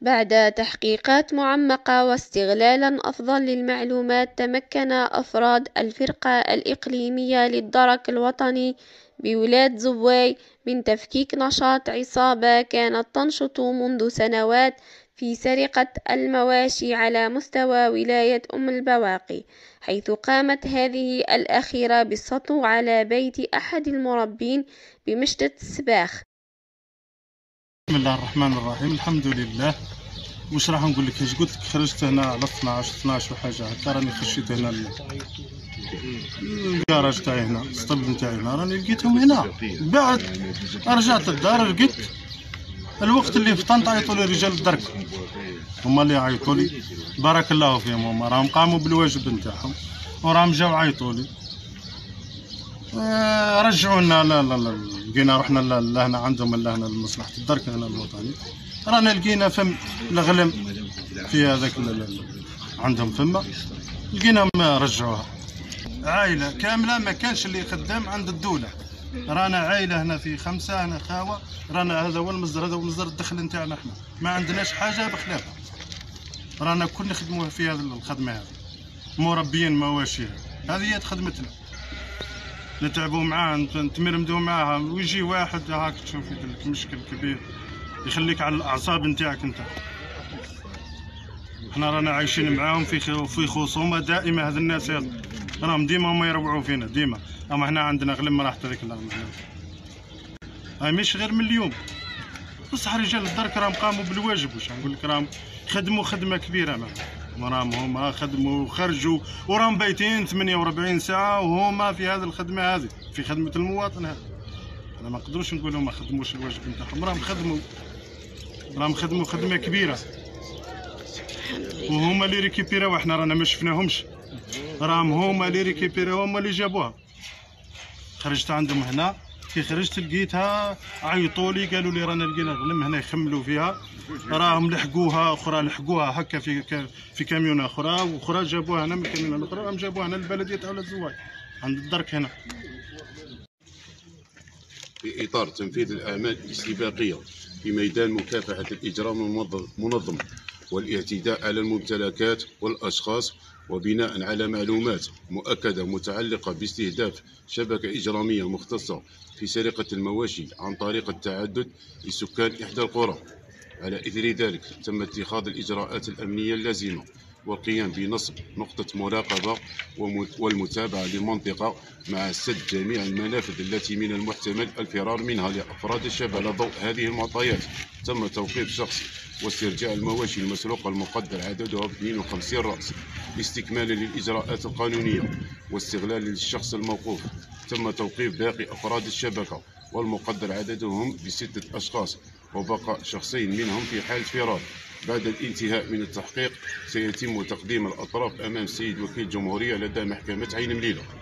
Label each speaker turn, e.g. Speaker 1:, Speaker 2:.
Speaker 1: بعد تحقيقات معمقة واستغلالا أفضل للمعلومات، تمكن أفراد الفرقة الإقليمية للدرك الوطني بولاية زواي من تفكيك نشاط عصابة كانت تنشط منذ سنوات في سرقة المواشي على مستوى ولاية أم البواقي، حيث قامت هذه الأخيرة بالسطو على بيت أحد المربين بمشتة السباخ.
Speaker 2: بسم الله الرحمن الرحيم. الحمد لله. واش راح نقول لك؟ اش قلت لك؟ خرجت هنا على 12 وحاجه هكا، راني خشيت هنا الكراج تاعي هنا، السطبل نتاعي هنا، راني لقيتهم هنا. بعد رجعت للدار، لقيت الوقت اللي فطنت عيطوا لي رجال الدرك، هما اللي عيطوا لي، بارك الله فيهم، هما راهم قاموا بالواجب نتاعهم وراهم جاو عيطوا لي. رجعونا. لا لا لا، لقينا رحنا لهنا عندهم، لهنا لمصلحة الدرك هنا الوطني، رانا لقينا فم الغلم في هذاك عندهم فما، لقيناهم رجعوها. عائلة كاملة، ما كانش اللي خدام عند الدولة، رانا عائلة هنا في 5 هنا خاوة، رانا هذا هو المصدر، هذا هو مصدر الدخل نتاعنا، احنا ما عندناش حاجة بخلافها، رانا كل نخدموا في هذه الخدمة هذه، مربيين مواشي، هذه هي خدمتنا، نتعبوا معاه، نتمرمدوا معاه، ويجي واحد هاك تشوف يدير مشكل كبير يخليك على الاعصاب نتاعك انت. احنا رانا عايشين معاهم في خصومه دائمه، هذ الناس هذ راهم ديما هما يروعوا فينا ديما، اما احنا عندنا غلم راحت هذيك الارض، هاي مش غير من اليوم، بصح رجال الدرك راهم قاموا بالواجب، واش نقول لك، راهم خدموا خدمه كبيره راهم هما خدموا وخرجوا وراهم بايتين 48 ساعه وهما في هذه الخدمه هذه، في خدمه المواطن هذا. انا ما نقدروش نقولوا ما خدموش الواجب نتاعهم، راهم خدموا خدمه كبيره، وهما اللي ريكيبيراو، احنا رانا ما شفناهمش، راهم هما اللي ريكيبيراو، هما اللي جابوها. خرجت عندهم هنا، كي خرجت لقيتها عيطوا لي قالوا لي رانا لقينا غلم هنا يخملوا فيها، راهم لحقوها، اخرى لحقوها هكا في كاميون واخرى جابوها هنا من الكاميون الاخرى، راهم جابوها هنا للبلديه تاع ولاد زواي عند الدرك هنا.
Speaker 3: في إطار تنفيذ الأعمال الاستباقية في ميدان مكافحة الإجرام المنظم والاعتداء على الممتلكات والأشخاص، وبناء على معلومات مؤكدة متعلقة باستهداف شبكة إجرامية مختصة في سرقة المواشي عن طريق التعدد لسكان إحدى القرى. على إثر ذلك تم اتخاذ الإجراءات الأمنية اللازمة والقيام بنصب نقطة مراقبة والمتابعة للمنطقة، مع سد جميع المنافذ التي من المحتمل الفرار منها لأفراد الشباب. على ضوء هذه المعطيات تم توقيف شخص واسترجاع المواشي المسروقة المقدر عددها 52 رأس استكمالا للإجراءات القانونية. واستغلالا للشخص الموقوف تم توقيف باقي أفراد الشبكة والمقدر عددهم ب6 أشخاص، وبقى شخصين منهم في حالة فرار. بعد الانتهاء من التحقيق سيتم تقديم الأطراف أمام السيد وكيل الجمهورية لدى محكمة عين مليلة.